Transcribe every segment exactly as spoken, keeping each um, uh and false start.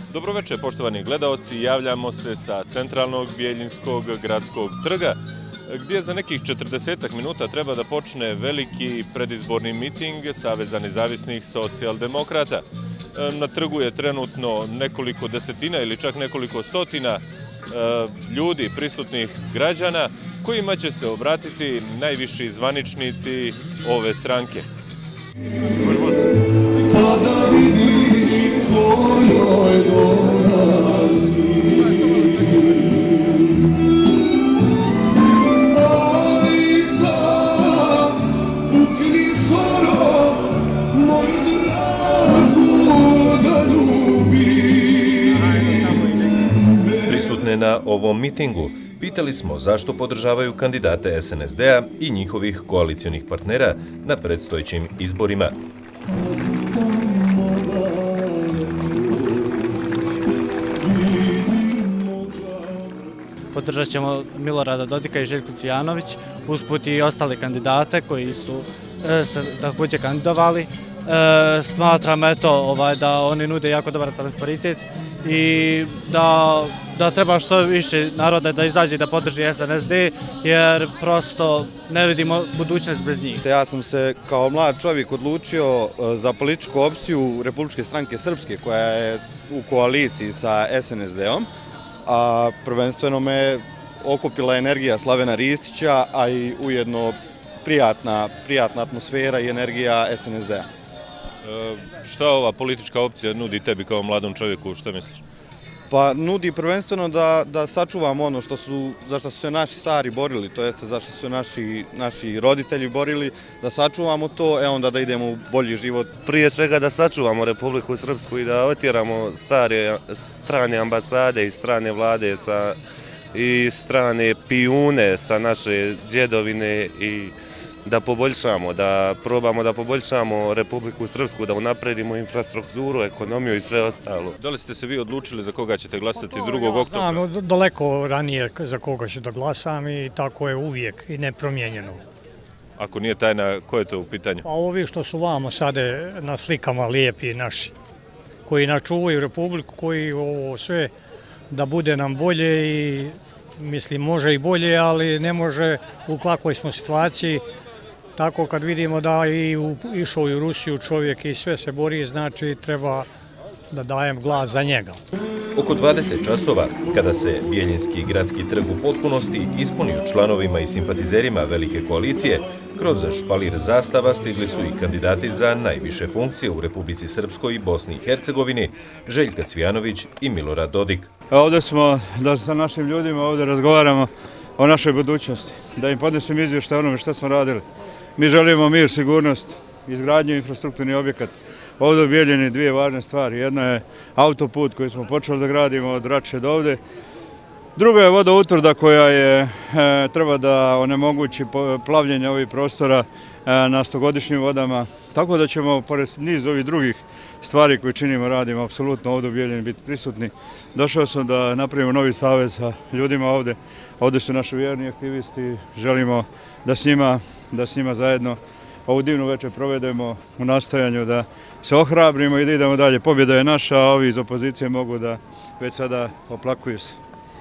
Dobroveče, poštovani gledaoci, javljamo se sa centralnog Bijeljinskog gradskog trga, gdje za nekih četrdesetak minuta treba da počne veliki predizborni miting Saveza nezavisnih socijaldemokrata. Na trgu je trenutno nekoliko desetina ili čak nekoliko stotina ljudi, prisutnih građana, kojima će se obratiti najviši zvaničnici ove stranke. Prisutne na ovom mitingu pitali smo zašto podržavaju kandidate S N S D-a i njihovih koalicijonih partnera na predstojećim izborima. Podržat ćemo Milorada Dodika i Željku Cvijanović, usput i ostale kandidate koji su se također kandidovali. Smatram eto, da oni nude jako dobar transparitet i da, da treba što više naroda da izađe i da podrži S N S D, jer prosto ne vidimo budućnost bez njih. Ja sam se kao mlad čovjek odlučio za političku opciju Republičke stranke Srpske, koja je u koaliciji sa S N S D-om, a prvenstveno me okupila energija Slavena Ristića, a i ujedno prijatna, prijatna atmosfera i energija S N S D-a. Šta ova politička opcija nudi tebi kao mladom čovjeku, šta misliš? Pa nudi prvenstveno da, da sačuvamo ono što su, za što su se naši stari borili, to jeste za što su naši, naši roditelji borili, da sačuvamo to, e onda da idemo u bolji život. Prije svega da sačuvamo Republiku Srpsku i da otjeramo stare strane ambasade i strane vlade sa, i strane pijune sa naše djedovine i da poboljšamo, da probamo da poboljšamo Republiku Srpsku, da unapredimo infrastrukturu, ekonomiju i sve ostalo. Da li ste se vi odlučili za koga ćete glasati drugog oktobra? Znam, daleko ranije za koga ću da glasam i tako je uvijek i nepromijenjeno. Ako nije tajna, ko je to u pitanju? Pa ovi što su vamo sada na slikama lijepi naši, koji načuvaju Republiku, koji ovo sve da bude nam bolje i mislim može i bolje, ali ne može u kakvoj smo situaciji. Tako kad vidimo da je išao i u Rusiju čovjek i sve se bori, znači treba da dajem glas za njega. Oko dvadeset časova, kada se Bijeljinski gradski trg u potpunosti ispunio članovima i simpatizerima velike koalicije, kroz špalir zastava stigli su i kandidati za najviše funkcije u Republici Srpskoj i Bosni i Hercegovini, Željka Cvijanović i Milorad Dodik. Ovdje smo da sa našim ljudima ovdje razgovaramo o našoj budućnosti, da im podnesem izvještaj onome što smo radili. Mi želimo mir, sigurnost, izgradnju infrastrukturnih objekata. Ovdje u Bijeljini dvije važne stvari. Jedna je autoput koji smo počeli da gradimo od Rače do ovdje. Druga je vodoutvrda koja je, e, treba da onemogući plavljenje ovih prostora e, na stogodišnjim vodama. Tako da ćemo, pored niz ovih drugih stvari koje činimo, radimo, apsolutno ovdje u Bijeljini biti prisutni. Došao sam da napravimo novi savez sa ljudima ovdje. Ovdje su naši vjerni aktivisti. Želimo da s njima, da s njima zajedno ovu divnu večer provedemo u nastojanju da se ohrabrimo i da idemo dalje. Pobjeda je naša, a ovi iz opozicije mogu da već sada oplakuju se.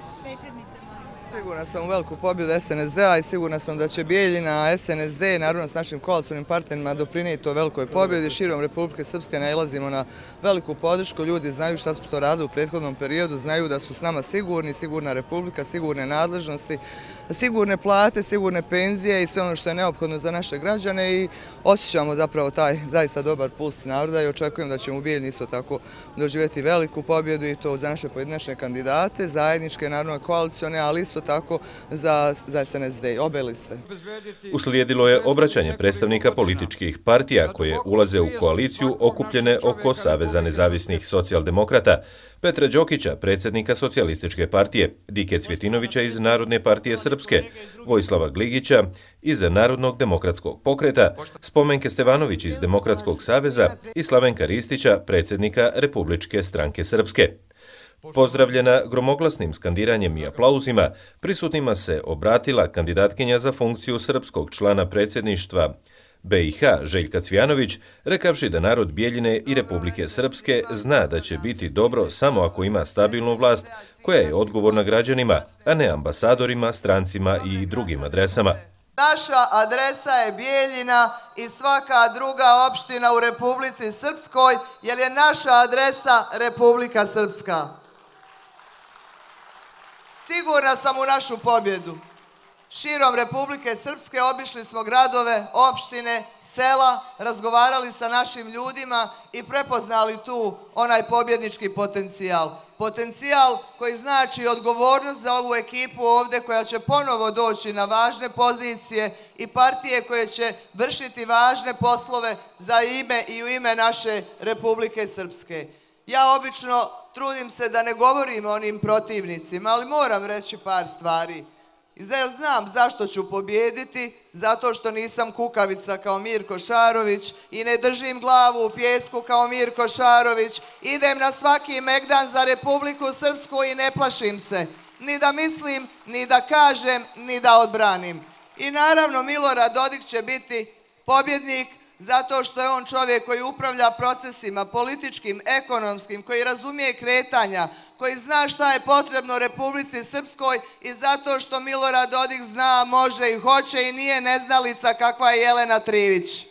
Sigurna sam u veliku pobjedu S N S D-a i sigurna sam da će Bijeljina, S N S D, naravno s našim koalicijnim partnerima doprinijeti o velikoj pobjedi. Širom Republike Srpske nailazimo na veliku podršku. Ljudi znaju šta smo to radili u prethodnom periodu, znaju da su s nama sigurni, sigurna Republika, sigurne nadležnosti, sigurne plate, sigurne penzije i sve ono što je neophodno za naše građane i osjećamo zapravo taj zaista dobar puls naroda i očekujem da ćemo u Bijeljini isto tako doživjeti veliku pobjedu i to za naše pojedinačne kandidate, zajedničke, naravno koalicijone, ali isto tako za, za S N S D, obe liste. Uslijedilo je obraćanje predstavnika političkih partija koje ulaze u koaliciju okupljene oko Saveza nezavisnih socijaldemokrata, Petra Đokića, predsjednika Socijalističke partije, Dike Cvjetinovića iz Narodne partije Srpske, Vojislava Gligića iz Narodnog demokratskog pokreta, Spomenke Stevanović iz Demokratskog saveza i Slavenka Ristića, predsjednika Republičke stranke Srpske. Pozdravljena gromoglasnim skandiranjem i aplauzima, prisutnima se obratila kandidatkinja za funkciju srpskog člana predsjedništva B i H Željka Cvijanović, rekavši da narod Bijeljine i Republike Srpske zna da će biti dobro samo ako ima stabilnu vlast koja je odgovorna građanima, a ne ambasadorima, strancima i drugim adresama. Naša adresa je Bijeljina i svaka druga opština u Republici Srpskoj, jer je naša adresa Republika Srpska. Sigurna sam u našu pobjedu. Širom Republike Srpske obišli smo gradove, opštine, sela, razgovarali sa našim ljudima i prepoznali tu onaj pobjednički potencijal. Potencijal koji znači odgovornost za ovu ekipu ovdje koja će ponovo doći na važne pozicije i partije koje će vršiti važne poslove za ime i u ime naše Republike Srpske. Ja obično trudim se da ne govorim o onim protivnicima, ali moram reći par stvari. Jer znam zašto ću pobjediti, zato što nisam kukavica kao Mirko Šarović i ne držim glavu u pijesku kao Mirko Šarović. Idem na svaki megdan za Republiku Srpsku i ne plašim se. Ni da mislim, ni da kažem, ni da odbranim. I naravno Milorad Dodik će biti pobjednik zato što je on čovjek koji upravlja procesima političkim, ekonomskim, koji razumije kretanja, koji zna šta je potrebno Republici Srpskoj i zato što Milorad Dodik zna, može i hoće i nije neznalica kakva je Jelena Trivić.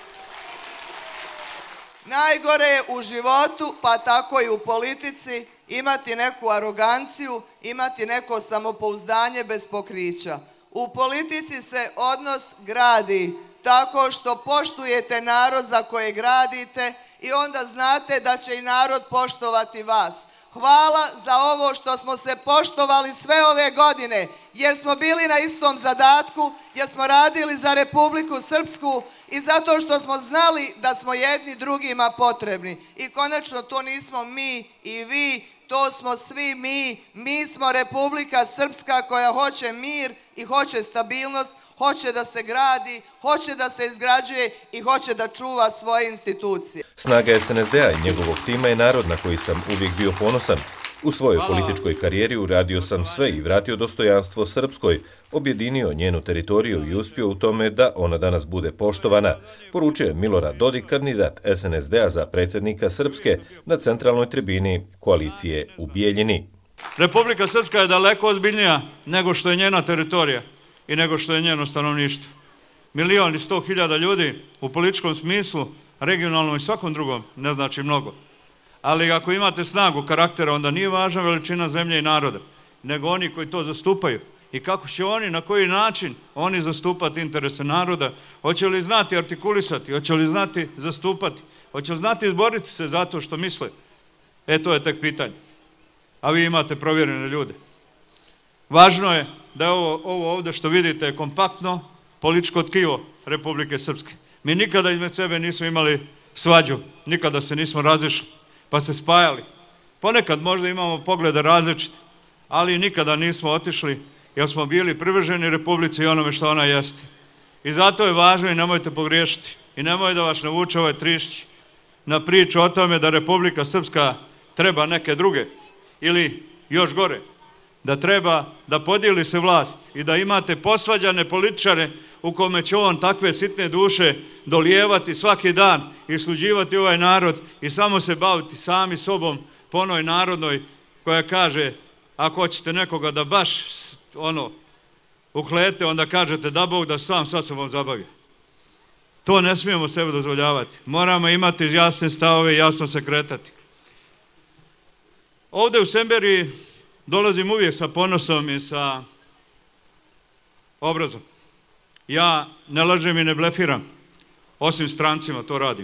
Najgore je u životu, pa tako i u politici, imati neku aroganciju, imati neko samopouzdanje bez pokrića. U politici se odnos gradi tako što poštujete narod za koje gradite i onda znate da će i narod poštovati vas. Hvala za ovo što smo se poštovali sve ove godine, jer smo bili na istom zadatku, jer smo radili za Republiku Srpsku i zato što smo znali da smo jedni drugima potrebni. I konačno to nismo mi i vi, to smo svi mi. Mi smo Republika Srpska koja hoće mir i hoće stabilnost, hoće da se gradi, hoće da se izgrađuje i hoće da čuva svoje institucije. Snaga S N S D-a i njegovog tima je narod na koji sam uvijek bio ponosan. U svojoj političkoj karijeri uradio sam sve i vratio dostojanstvo Srpskoj, objedinio njenu teritoriju i uspio u tome da ona danas bude poštovana, poručio je Milorad Dodik, kandidat S N S D-a za predsjednika Srpske na centralnoj tribini koalicije u Bijeljini. Republika Srpska je daleko ozbiljnija nego što je njena teritorija i nego što je njeno stanovništvo. Milion i sto hiljada ljudi u političkom smislu, regionalnom i svakom drugom ne znači mnogo. Ali ako imate snagu karaktera, onda nije važna veličina zemlje i naroda, nego oni koji to zastupaju. I kako će oni, na koji način oni zastupati interese naroda, hoće li znati artikulisati, hoće li znati zastupati, hoće li znati izboriti se za to što misle. E, to je tek pitanje. A vi imate provjerene ljude. Važno je da je ovo, ovo ovdje što vidite je kompaktno političko tkivo Republike Srpske. Mi nikada između sebe nismo imali svađu, nikada se nismo razišli, pa se spajali. Ponekad možda imamo poglede različite, ali nikada nismo otišli jer smo bili privrženi Republici i onome što ona jeste. I zato je važno i nemojte pogriješiti i nemoj da vas navuče ovaj trišć na priču o tome da Republika Srpska treba neke druge ili još gore, da treba da podijeli se vlast i da imate posvađane političare u kome će on takve sitne duše dolijevati svaki dan i sluđivati ovaj narod i samo se baviti sami sobom po onoj narodnoj koja kaže ako hoćete nekoga da baš ono uklete, onda kažete da Bog da sam sad se vam zabavio. To ne smijemo sebe dozvoljavati. Moramo imati jasne stavove i jasno se kretati. Ovdje u Semberiji dolazim uvijek sa ponosom i sa obrazom. Ja ne lažem i ne blefiram, osim strancima to radim.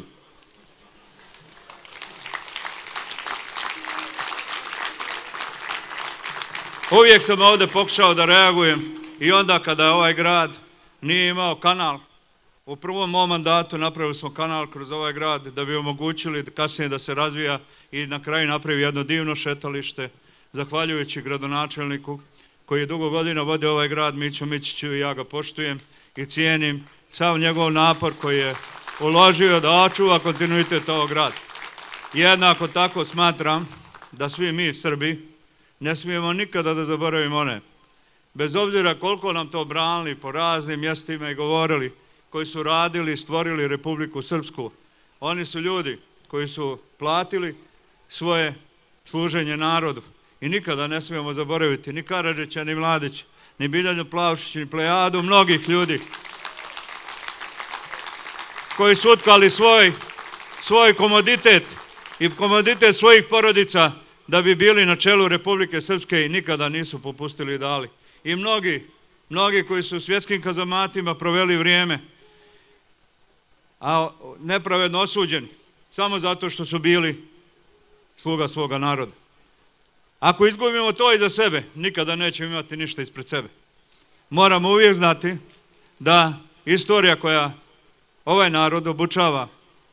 Uvijek sam ovdje pokušao da reagujem i onda kada ovaj grad nije imao kanal, u prvom mom mandatu napravili smo kanal kroz ovaj grad da bi omogućili kasnije da se razvija i na kraju napravi jedno divno šetalište, zahvaljujući gradonačelniku koji je dugo godina vodio ovaj grad, Mićo Mićiću, i ja ga poštujem i cijenim sav njegov napor koji je uložio da očuva kontinuitet ovog grada. Jednako tako smatram da svi mi Srbi ne smijemo nikada da zaboravimo one, bez obzira koliko nam to branili po raznim mjestima i govorili, koji su radili i stvorili Republiku Srpsku. Oni su ljudi koji su platili svoje služenje narodu. I nikada ne smijemo zaboraviti ni Karadžića, ni Mladića, ni Biljanu Plavšić, ni plejadu mnogih ljudi koji su utkali svoj, svoj komoditet i komoditet svojih porodica da bi bili na čelu Republike Srpske i nikada nisu popustili i dali. I mnogi, mnogi koji su u svjetskim kazamatima proveli vrijeme, a nepravedno osuđeni, samo zato što su bili sluga svoga naroda. Ako izgubimo to iza sebe, nikada nećemo imati ništa ispred sebe. Moramo uvijek znati da istorija koja ovaj narod obučava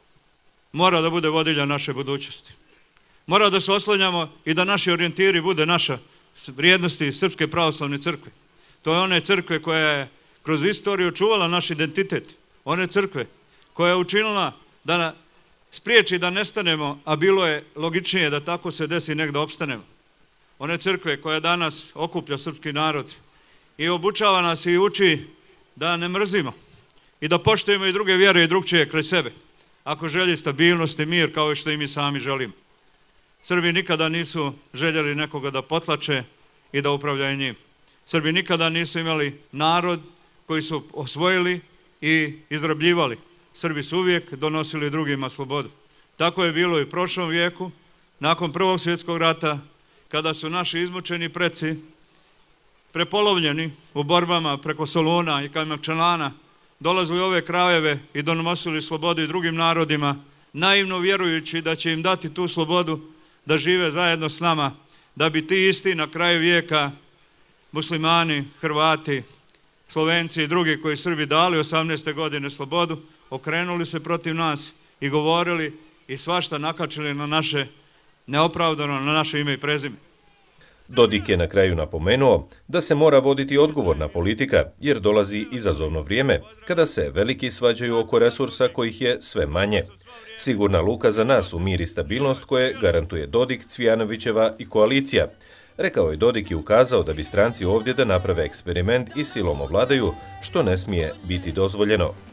mora da bude vodilja naše budućnosti. Mora da se oslanjamo i da naši orijentiri bude naša vrijednosti Srpske pravoslavne crkve. To je one crkve koja je kroz istoriju čuvala naš identitet. One crkve koja je učinila da spriječi da nestanemo, a bilo je logičnije da tako se desi nek da opstanemo. One crkve koja danas okuplja srpski narod i obučava nas i uči da ne mrzimo i da poštujemo i druge vjere i drugčije kraj sebe, ako želi stabilnost i mir kao što i mi sami želimo. Srbi nikada nisu željeli nekoga da potlače i da upravljaju njim. Srbi nikada nisu imali narod koji su osvojili i izrabljivali. Srbi su uvijek donosili drugima slobodu. Tako je bilo i u prošlom vijeku, nakon Prvog svjetskog rata, kada su naši izmučeni preci prepolovljeni u borbama preko Soluna i Kajmakčalana, dolazili u ove krajeve i donosili slobodu i drugim narodima, naivno vjerujući da će im dati tu slobodu da žive zajedno s nama, da bi ti isti na kraju vijeka muslimani, Hrvati, Slovenci i drugi koji Srbi dali osamnaeste godine slobodu, okrenuli se protiv nas i govorili i svašta nakačili na naše, neopravdano na naše ime i prezime. Dodik je na kraju napomenuo da se mora voditi odgovorna politika jer dolazi izazovno vrijeme kada se veliki svađaju oko resursa kojih je sve manje. Sigurna luka za nas u mir i stabilnost koje garantuje Dodik, Cvijanovićeva i koalicija. Rekao je Dodik i ukazao da bi stranci ovdje da naprave eksperiment i silom ovladaju, što ne smije biti dozvoljeno.